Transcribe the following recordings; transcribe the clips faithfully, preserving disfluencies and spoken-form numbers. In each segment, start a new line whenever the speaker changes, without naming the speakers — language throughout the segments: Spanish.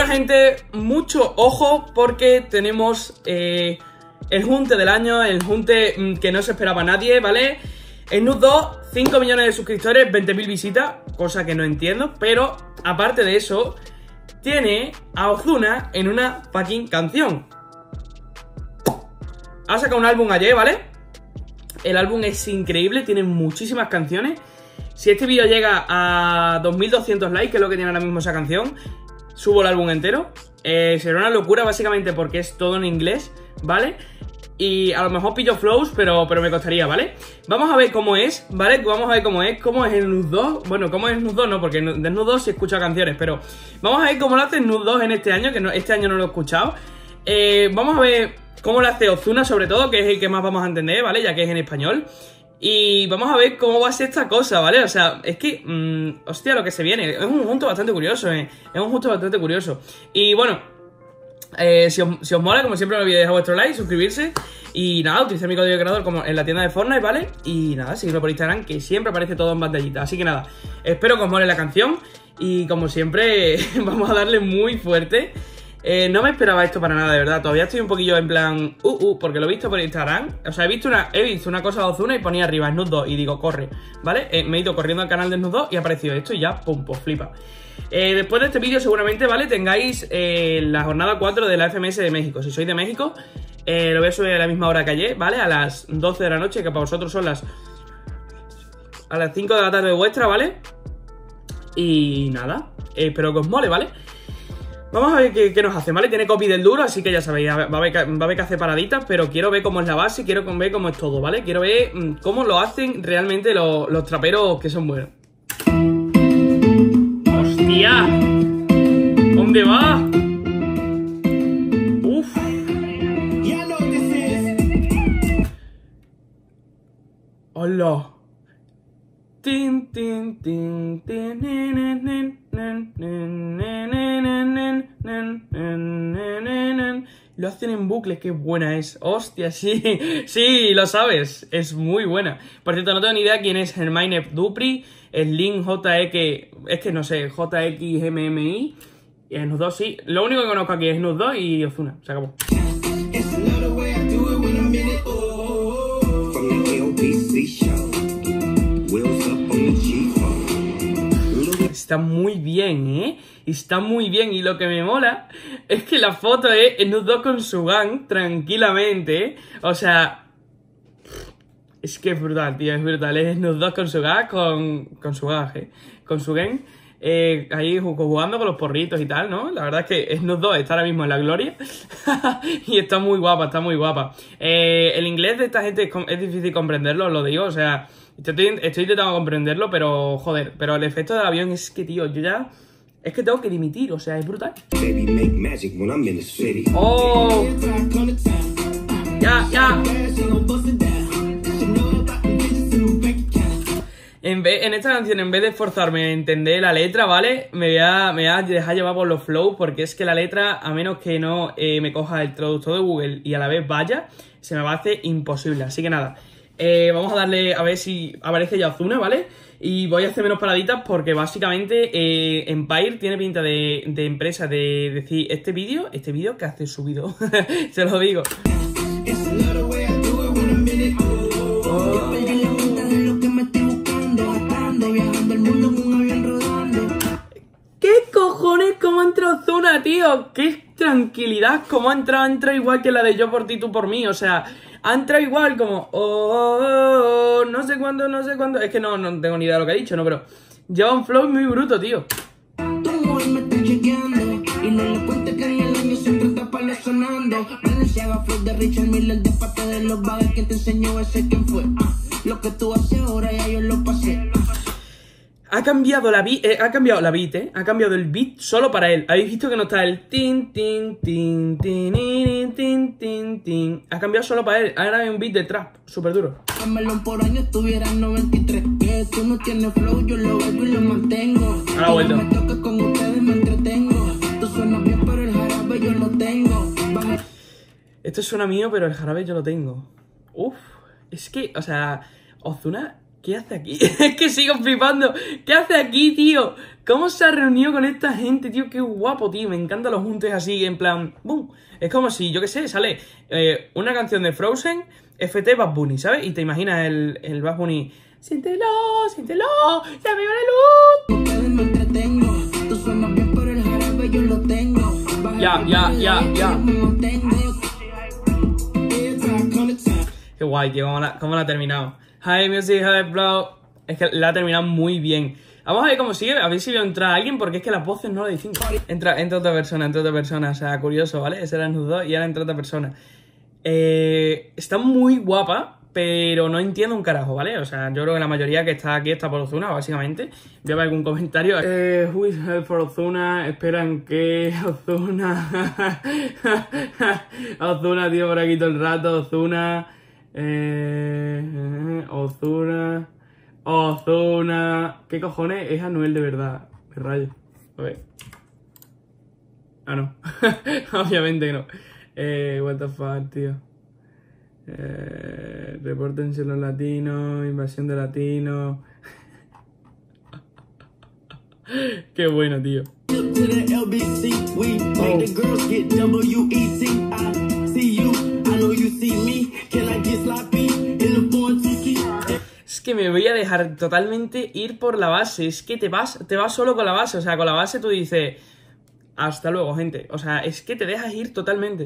gente, mucho ojo porque tenemos eh, el junte del año, el junte mm, que no se esperaba nadie, ¿vale? Snoop dos, cinco millones de suscriptores, veinte mil visitas, cosa que no entiendo, pero aparte de eso, tiene a Ozuna en una fucking canción. Ha sacado un álbum ayer, ¿vale? El álbum es increíble, tiene muchísimas canciones. Si este vídeo llega a dos mil doscientos likes, que es lo que tiene ahora mismo esa canción, subo el álbum entero. Eh, será una locura básicamente porque es todo en inglés, ¿vale? Y a lo mejor pillo flows, pero, pero me costaría, ¿vale? Vamos a ver cómo es, ¿vale? Vamos a ver cómo es, cómo es el Snoop dos. Bueno, cómo es Snoop dos, no, porque de Snoop dos sí escucho canciones, pero vamos a ver cómo lo hace Snoop dos en este año, que no, este año no lo he escuchado. Eh, vamos a ver cómo lo hace Ozuna, sobre todo, que es el que más vamos a entender, ¿vale? Ya que es en español. Y vamos a ver cómo va a ser esta cosa, ¿vale? O sea, es que, mmm, hostia, lo que se viene. Es un junto bastante curioso, ¿eh? Es un junto bastante curioso. Y bueno, eh, si, os, si os mola, como siempre, no olvidéis dejar vuestro like, suscribirse. Y nada, utilizar mi código de creador como en la tienda de Fortnite, ¿vale? Y nada, seguidlo por Instagram, que siempre aparece todo en pantallita. Así que nada, espero que os mole la canción. Y como siempre, vamos a darle muy fuerte. Eh, no me esperaba esto para nada, de verdad. Todavía estoy un poquillo en plan uh, uh, porque lo he visto por Instagram. O sea, he visto una, he visto una cosa de Ozuna y ponía arriba Snoop dos y digo, corre, ¿vale? Eh, me he ido corriendo al canal de Snoop dos y ha aparecido esto y ya, pum, pues flipa. eh, Después de este vídeo seguramente, ¿vale? Tengáis eh, la jornada cuatro de la F M S de México. Si sois de México, eh, lo voy a subir a la misma hora que ayer, ¿vale? A las doce de la noche, que para vosotros son las a las cinco de la tarde vuestra, ¿vale? Y nada, eh, espero que os mole, ¿vale? Vamos a ver qué, qué nos hace, ¿vale? Tiene copy del duro, así que ya sabéis, va a, haber, va a haber que hacer paraditas, pero quiero ver cómo es la base, quiero ver cómo es todo, ¿vale? Quiero ver mmm, cómo lo hacen realmente los, los traperos que son buenos. ¡Hostia! ¿Dónde va? ¡Uf! ¡Hola! Tin, tin, tin, tin, nin, nin, nin, nin, nin, nin, nin. Lo hacen en bucle, qué buena es. Hostia, sí, sí, lo sabes. Es muy buena. Por cierto, no tengo ni idea quién es Hermine Dupri. Slim J X, es que no sé, J X M M I. Y Snoop dos sí. Lo único que conozco aquí es Snoop dos y Ozuna. Se acabó. Está muy bien, ¿eh? Está muy bien. Y lo que me mola es que la foto es Snoop dos con su gang, tranquilamente, ¿eh? O sea, es que es brutal, tío, es brutal. Es Snoop dos con su gang, con, con su gang, ¿eh? Con su gang, eh, ahí jugando con los porritos y tal, ¿no? La verdad es que Snoop dos está ahora mismo en la gloria. Y está muy guapa, está muy guapa. Eh, el inglés de esta gente es, es difícil comprenderlo, os lo digo, o sea... Estoy, estoy intentando comprenderlo, pero joder, pero el efecto del avión es que, tío, yo ya... Es que tengo que dimitir, o sea, es brutal. ¡Oh! ¡Ya, ya! En, vez, en esta canción, en vez de esforzarme a entender la letra, ¿vale? Me voy a, me voy a dejar llevar por los flows, porque es que la letra, a menos que no eh, me coja el traductor de Google y a la vez vaya, se me va a hacer imposible. Así que nada... Eh, vamos a darle a ver si aparece ya Ozuna, ¿vale? Y voy a hacer menos paraditas porque básicamente eh, Empire tiene pinta de, de empresa de decir este vídeo, este vídeo que hace subido. Se lo digo. Oh. ¿Qué cojones? ¿Cómo entró Ozuna, tío? ¡Qué tranquilidad! ¿Cómo ha entrado? Ha entrado igual que la de Yo por ti, tú por mí, o sea... Ha entrado igual como, oh, oh, oh, no sé cuándo, no sé cuándo. Es que no, no tengo ni idea de lo que ha dicho, ¿no? Pero lleva un flow muy bruto, tío. Ha cambiado la beat, eh, ha cambiado la beat, eh, ha cambiado el beat solo para él. Habéis visto que no está el tin, tin, tin, tin, tin, tin, tin, tin. Ha cambiado solo para él. Ahora hay un beat de trap, súper duro. Por año estuvieran noventa y tres. Que tú no tienes flow, yo lo veo y lo mantengo. Ahora vuelto. Me toca con ustedes, me entretengo. Tú suenas bien, pero el jarabe yo lo tengo. Esto suena mío, pero el jarabe yo lo tengo. Uf, es que, o sea, Ozuna ¿Qué hace aquí? Es que sigo flipando. ¿Qué hace aquí, tío? ¿Cómo se ha reunido con esta gente, tío? Qué guapo, tío. Me encantan los juntes así, en plan... ¡Bum! Es como si, yo qué sé, sale eh, una canción de Frozen, F T Bad Bunny, ¿sabes? Y te imaginas el, el Bad Bunny... Siéntelo, siéntelo, ya me va la luz. Ya, ya, ya, ya. Qué guay, tío, cómo la, cómo la ha terminado. Hi, music, hi, bro. Es que la ha terminado muy bien. Vamos a ver cómo sigue, a ver si veo entrar a alguien, porque es que las voces no lo dicen. Entra, entra otra persona, entra otra persona, o sea, curioso, ¿vale? Ese era Nuz dos y ahora entra otra persona. Eh, está muy guapa, pero no entiendo un carajo, ¿vale? O sea, yo creo que la mayoría que está aquí está por Ozuna, básicamente. Voy a ver algún comentario. Eh, who is help for Ozuna? Esperan que Ozuna... Ozuna, tío, por aquí todo el rato, Ozuna... Eh... Ozuna... Ozuna... ¿Qué cojones? Es Anuel de verdad. Me rayo. A ver. Ah, no. Obviamente que no. Eh, what the fuck, tío. Eh, repórtense los latinos, invasión de latinos. Qué bueno, tío. Es que me voy a dejar totalmente ir por la base. Es que te vas, te vas solo con la base. O sea, con la base tú dices... Hasta luego, gente. O sea, es que te dejas ir totalmente.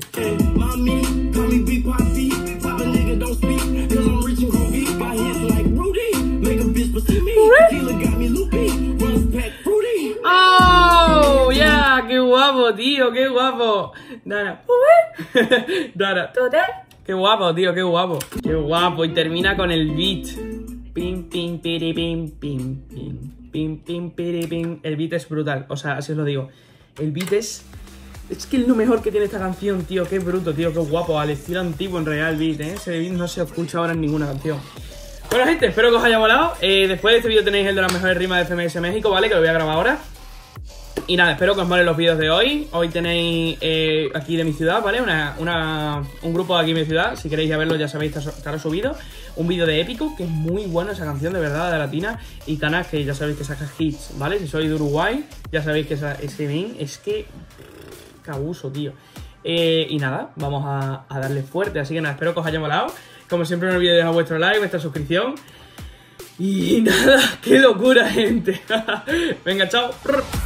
¡Oh! ¡Ya! Yeah, ¡qué guapo, tío! ¡Qué guapo! Dara. Dara. ¡Qué guapo, tío! ¡Qué guapo! ¡Qué guapo! Y termina con el beat. Pim, pim, piri, pim, pim, pim. Pim, pim, piri, pim. El beat es brutal. O sea, así os lo digo. El beat es... Es que es lo mejor que tiene esta canción, tío. Qué bruto, tío. Qué guapo. Al estilo antiguo en real beat, ¿eh? Ese beat no se escucha ahora en ninguna canción. Bueno, gente, espero que os haya molado. Eh, después de este vídeo tenéis el de las mejores rimas de F M S México, ¿vale? Que lo voy a grabar ahora. Y nada, espero que os molen los vídeos de hoy. Hoy tenéis eh, aquí de mi ciudad, ¿vale? Una, una, un grupo de aquí de mi ciudad. Si queréis ya verlo, ya sabéis, estará subido. Un vídeo de Épico, que es muy bueno esa canción, de verdad, de Latina. Y Tanas, que ya sabéis que saca hits, ¿vale? Si sois de Uruguay, ya sabéis que esa, ese men es que... Qué abuso, tío. Eh, y nada, vamos a, a darle fuerte. Así que nada, espero que os haya molado. Como siempre, no olvidéis dejar vuestro like, vuestra suscripción. Y nada, qué locura, gente. Venga, chao.